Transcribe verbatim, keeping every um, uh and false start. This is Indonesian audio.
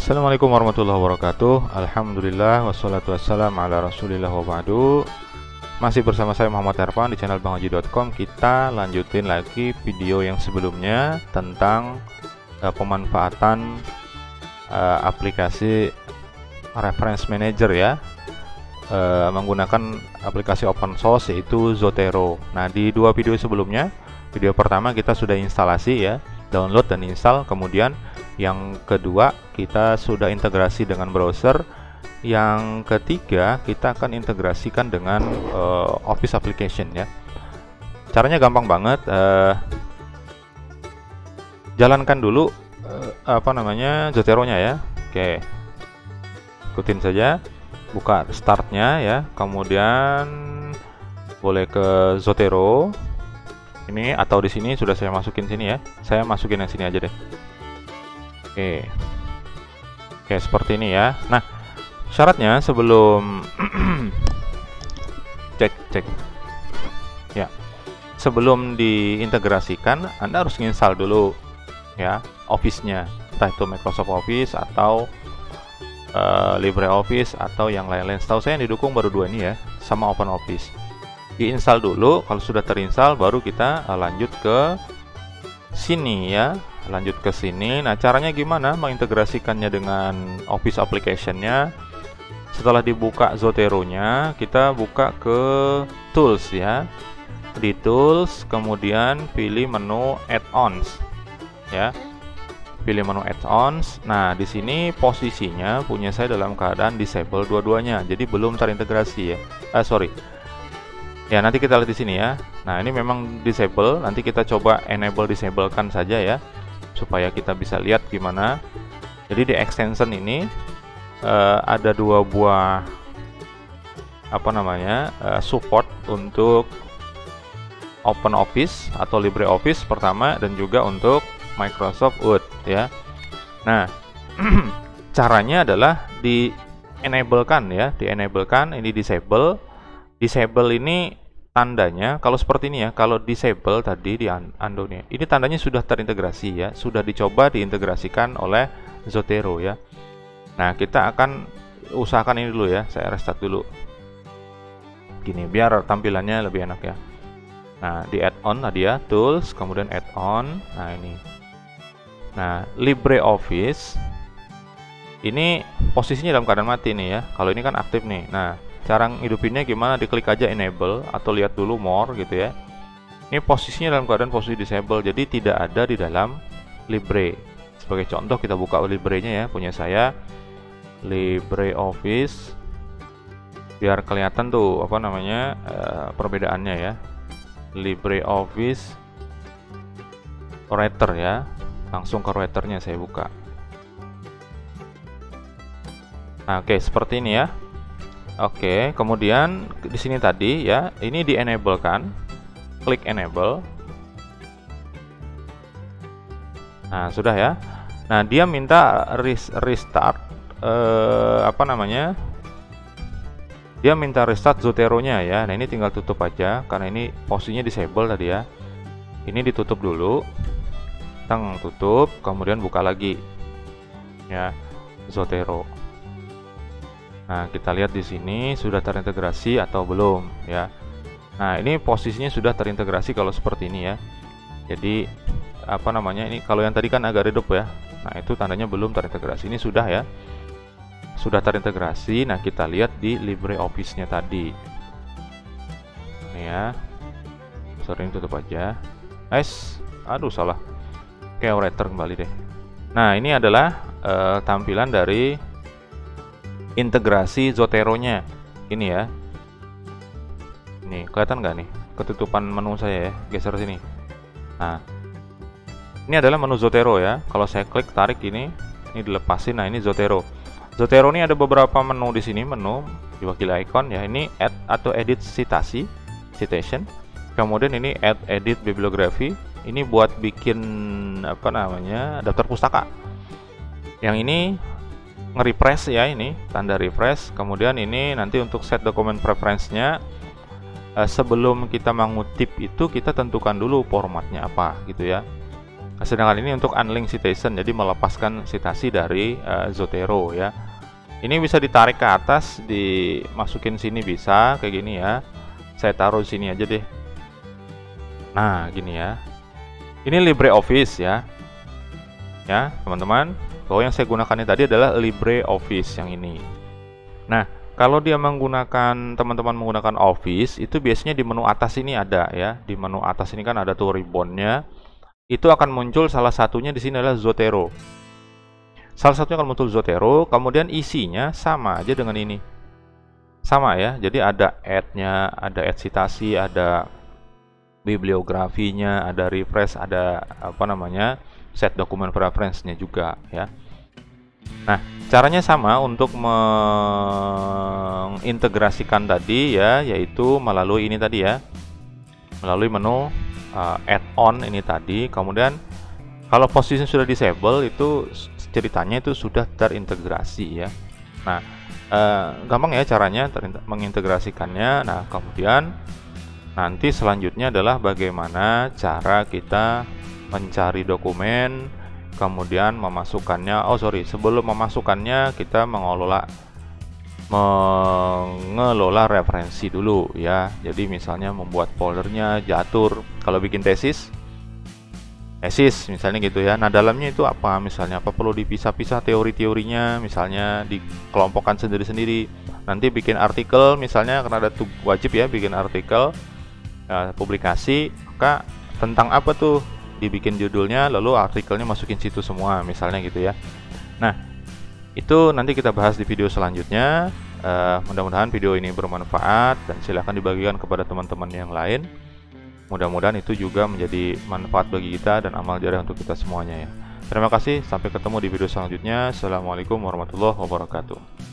Assalamualaikum warahmatullahi wabarakatuh. Alhamdulillah wassalatu wassalam ala rasulillah wa ba'du. Masih bersama saya Muhammad Ervan di channel bang haji dot com. Kita lanjutin lagi video yang sebelumnya tentang uh, pemanfaatan uh, aplikasi reference manager ya, uh, menggunakan aplikasi open source yaitu Zotero. Nah, di dua video sebelumnya, video pertama kita sudah instalasi ya, download dan install. Kemudian yang kedua kita sudah integrasi dengan browser. Yang ketiga kita akan integrasikan dengan uh, Office application ya. Caranya gampang banget. Uh, jalankan dulu uh, apa namanya Zotero-nya ya. Oke, ikutin saja. Buka startnya ya. Kemudian boleh ke Zotero. Ini atau di sini sudah saya masukin sini ya. Saya masukin yang sini aja deh. Oke, oke seperti ini ya. Nah, syaratnya sebelum cek cek ya, sebelum diintegrasikan Anda harus install dulu ya Office-nya, entah itu Microsoft Office atau uh, LibreOffice atau yang lain-lain. Setahu saya yang didukung baru dua ini ya, sama Open Office. Diinstal dulu. Kalau sudah terinstall baru kita uh, lanjut ke sini ya. Lanjut ke sini. Nah, caranya gimana mengintegrasikannya dengan Office application-nya? Setelah dibuka Zotero-nya, kita buka ke Tools ya. Di Tools, kemudian pilih menu Add-ons ya. Pilih menu Add-ons. Nah, di sini posisinya punya saya dalam keadaan disable dua-duanya. Jadi belum terintegrasi ya. Ah, sorry. Ya, nanti kita lihat di sini ya. Nah, ini memang disable. Nanti kita coba enable disablekan saja ya, supaya kita bisa lihat gimana. Jadi di extension ini uh, ada dua buah apa namanya uh, support untuk Open Office atau LibreOffice pertama, dan juga untuk Microsoft Word ya. Nah, caranya adalah di enablekan ya, di enablekan ini disable. Disable ini tandanya kalau seperti ini ya. Kalau disable tadi di undo nih, ini tandanya sudah terintegrasi ya, sudah dicoba diintegrasikan oleh Zotero ya. Nah, kita akan usahakan ini dulu ya. Saya restart dulu gini biar tampilannya lebih enak ya. Nah, di add-on tadi ya, tools, kemudian add-on. Nah, ini. Nah, LibreOffice ini posisinya dalam keadaan mati nih ya. Kalau ini kan aktif nih. Nah, cara ngidupinnya gimana? Diklik aja enable atau lihat dulu more gitu ya. Ini posisinya dalam keadaan posisi disable, jadi tidak ada di dalam Libre. Sebagai contoh kita buka Libre-nya ya, punya saya LibreOffice, biar kelihatan tuh apa namanya uh, perbedaannya ya. LibreOffice Writer ya, langsung ke writernya saya buka. Nah, oke seperti ini ya. Oke, kemudian di sini tadi ya, ini di enable kan, klik enable. Nah, sudah ya. Nah, dia minta restart eh, apa namanya? Dia minta restart Zotero-nya ya. Nah, ini tinggal tutup aja karena ini posisinya disable tadi ya. Ini ditutup dulu. Teng tutup, kemudian buka lagi. Ya, Zotero. Nah, kita lihat di sini sudah terintegrasi atau belum ya. Nah, ini posisinya sudah terintegrasi kalau seperti ini ya. Jadi apa namanya ini, kalau yang tadi kan agak redup ya. Nah, itu tandanya belum terintegrasi. Ini sudah ya. Sudah terintegrasi. Nah, kita lihat di LibreOffice-nya tadi. Ini ya. Sorry, ini tutup aja. Nice. Aduh, salah. Oke, writer kembali deh. Nah, ini adalah uh, tampilan dari integrasi Zotero-nya. Ini ya. Ini kelihatan nggak nih ketutupan menu saya ya? Geser sini. Nah, ini adalah menu Zotero ya. Kalau saya klik tarik ini, ini dilepasin. Nah, ini Zotero. Zotero ini ada beberapa menu di sini, menu diwakili icon ya. Ini add atau edit citasi, citation. Kemudian ini add edit bibliography. Ini buat bikin apa namanya daftar pustaka. Yang ini nge-refresh ya, ini tanda refresh. Kemudian ini nanti untuk set dokumen preference-nya. Eh, sebelum kita mengutip itu kita tentukan dulu formatnya apa gitu ya. Sedangkan ini untuk unlink citation, jadi melepaskan citasi dari uh, Zotero ya. Ini bisa ditarik ke atas, dimasukin sini bisa kayak gini ya. Saya taruh sini aja deh. Nah, gini ya. Ini LibreOffice ya. Ya, teman-teman. Bahwa yang saya gunakan ini tadi adalah LibreOffice yang ini. Nah, kalau dia menggunakan, teman-teman menggunakan Office, itu biasanya di menu atas ini ada ya. Di menu atas ini kan ada tuh ribbon-nya. Itu akan muncul salah satunya di sini adalah Zotero. Salah satunya akan muncul Zotero, kemudian isinya sama aja dengan ini. Sama ya. Jadi ada add-nya, ada add citasi, ada bibliografinya, ada refresh, ada apa namanya? Set dokumen preference-nya juga ya. Nah, caranya sama untuk mengintegrasikan tadi ya, yaitu melalui ini tadi ya. Melalui menu uh, add-on ini tadi. Kemudian kalau posisi sudah disable itu ceritanya itu sudah terintegrasi ya. Nah, uh, gampang ya caranya mengintegrasikannya. Nah, kemudian nanti selanjutnya adalah bagaimana cara kita mencari dokumen, kemudian memasukkannya. Oh sorry, sebelum memasukkannya kita mengelola mengelola referensi dulu ya. Jadi misalnya membuat foldernya, diatur. Kalau bikin tesis, tesis misalnya gitu ya. Nah dalamnya itu apa? Misalnya apa perlu dipisah-pisah teori-teorinya, misalnya dikelompokkan sendiri-sendiri. Nanti bikin artikel misalnya, karena ada wajib ya bikin artikel ya, publikasi, maka tentang apa tuh? Dibikin judulnya, lalu artikelnya masukin situ semua, misalnya gitu ya. Nah, itu nanti kita bahas di video selanjutnya. Uh, mudah-mudahan video ini bermanfaat dan silahkan dibagikan kepada teman-teman yang lain. Mudah-mudahan itu juga menjadi manfaat bagi kita dan amal jariah untuk kita semuanya ya. Terima kasih, sampai ketemu di video selanjutnya. Assalamualaikum warahmatullahi wabarakatuh.